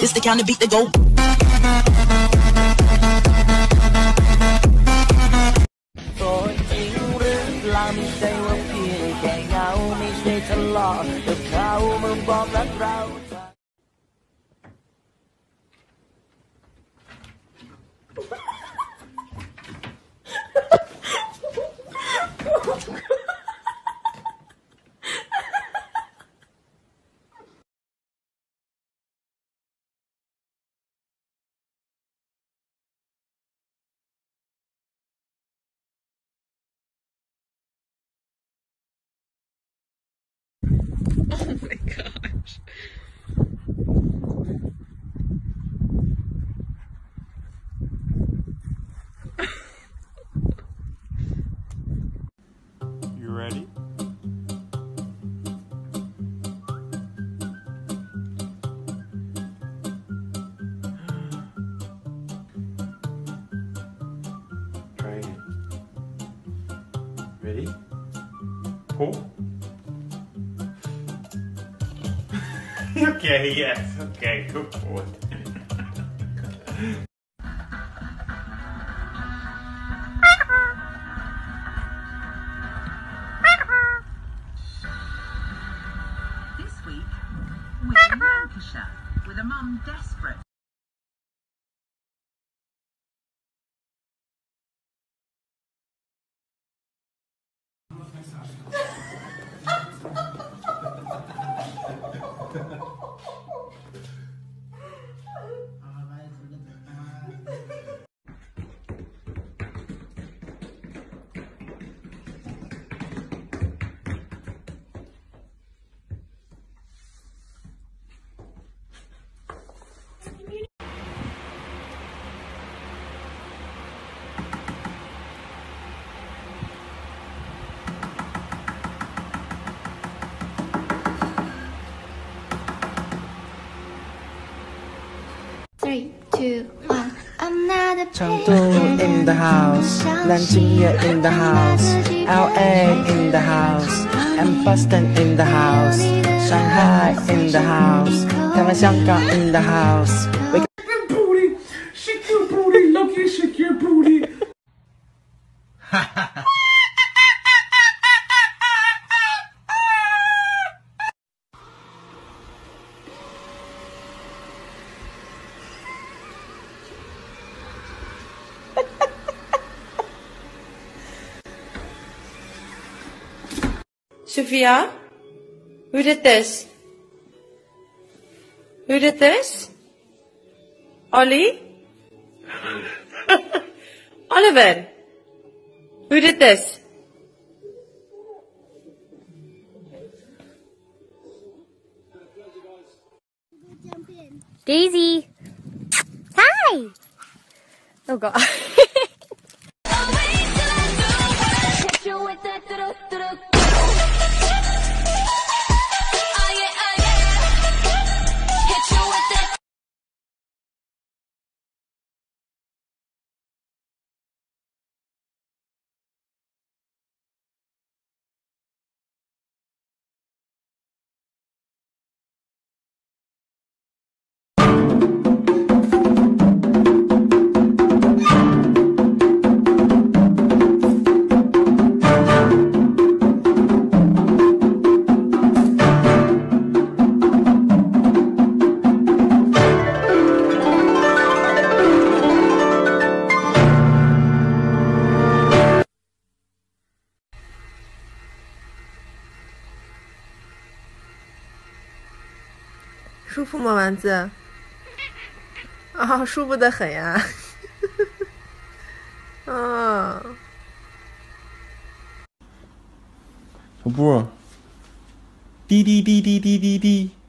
This the kind of beat that go. ตัวจริงหรือเปล่าไม่ใช่ว่าเพียงแค่เงาไม่ใช่ทะเลาะกับเขาเมื่อบอกรักเรา Oh my gosh. You ready? Try it. Ready? Pull. Okay, yes. Okay, go for it. This week, we're in Lancashire with a mum desperate. Three, two, one. Another Chengdu in the house, Nanjing in the house, LA in the house, and Boston in the house, Shanghai in the house, Taiwan, Xianggang in the house. Booty! Shake your booty! Lucky, shake your booty! Sophia? Who did this? Who did this? Ollie? Oliver? Who did this? Daisy. Hi. Oh God. 舒服吗，丸子？啊，舒服的很呀。啊， 小布，滴滴滴滴滴滴滴。